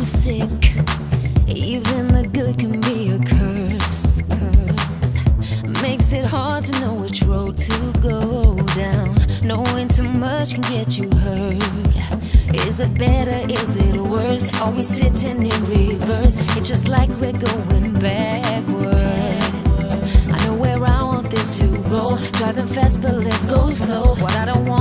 sick. Even the good can be a curse. Makes it hard to know which road to go down. Knowing too much can get you hurt. Is it better? Is it worse? Are we sitting in reverse? It's just like we're going backwards. I know where I want this to go. Driving fast, but let's go slow. What I don't want